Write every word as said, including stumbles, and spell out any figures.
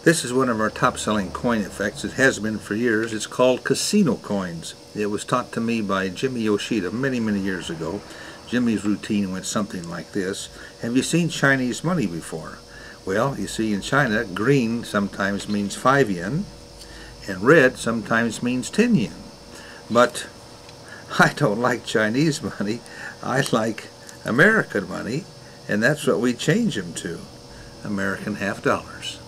This is one of our top-selling coin effects. It has been for years. It's called casino coins. It was taught to me by Jimmy Yoshida many, many years ago. Jimmy's routine went something like this. Have you seen Chinese money before? Well, you see, in China, green sometimes means five yen, and red sometimes means ten yen. But I don't like Chinese money. I like American money, and that's what we change them to, American half dollars.